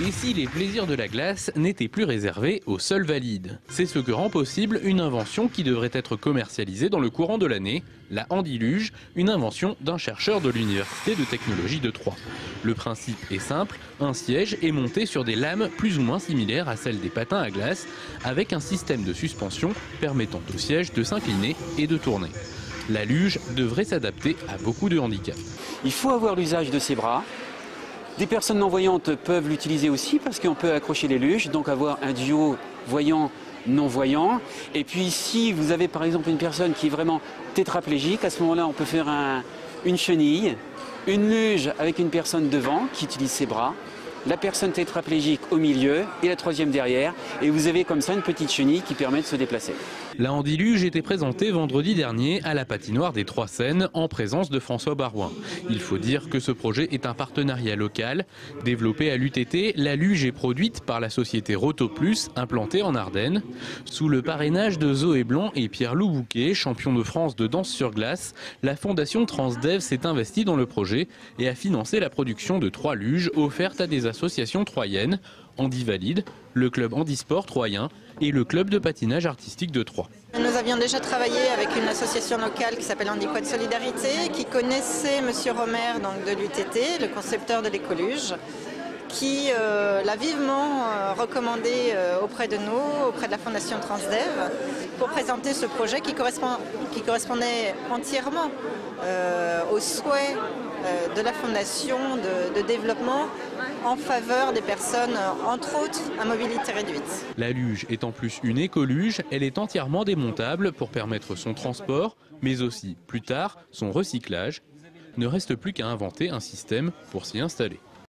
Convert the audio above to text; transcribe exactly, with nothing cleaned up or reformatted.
Et si les plaisirs de la glace n'étaient plus réservés aux seuls valides? C'est ce que rend possible une invention qui devrait être commercialisée dans le courant de l'année, la Handiluge, une invention d'un chercheur de l'Université de technologie de Troyes. Le principe est simple, un siège est monté sur des lames plus ou moins similaires à celles des patins à glace, avec un système de suspension permettant au siège de s'incliner et de tourner. La luge devrait s'adapter à beaucoup de handicaps. Il faut avoir l'usage de ses bras. Des personnes non-voyantes peuvent l'utiliser aussi parce qu'on peut accrocher les luges, donc avoir un duo voyant-non-voyant. Et puis si vous avez par exemple une personne qui est vraiment tétraplégique, à ce moment-là on peut faire un, une chenille, une luge avec une personne devant qui utilise ses bras, la personne tétraplégique au milieu et la troisième derrière. Et vous avez comme ça une petite chenille qui permet de se déplacer. La Handiluge était présentée vendredi dernier à la patinoire des Trois Seines en présence de François Barouin. Il faut dire que ce projet est un partenariat local. Développé à l'U T T, la luge est produite par la société Rotoplus, implantée en Ardennes. Sous le parrainage de Zoé Blanc et Pierre-Loup Bouquet, champion de France de danse sur glace, la fondation Transdev s'est investie dans le projet et a financé la production de trois luges offertes à des associations troyennes, Handivalide, le club Handisport troyen et le club de patinage artistique de Troyes. Nous avions déjà travaillé avec une association locale qui s'appelle Handiquad Solidarité, qui connaissait Monsieur Romer donc de l'U T T, le concepteur de l'écoluge, qui euh, l'a vivement euh, recommandé euh, auprès de nous, auprès de la fondation Transdev, pour présenter ce projet qui, correspond, qui correspondait entièrement euh, aux souhaits euh, de la fondation de, de développement en faveur des personnes, entre autres, à mobilité réduite. La luge est en plus une écoluge, elle est entièrement démontable pour permettre son transport, mais aussi, plus tard, son recyclage. Ne reste plus qu'à inventer un système pour s'y installer.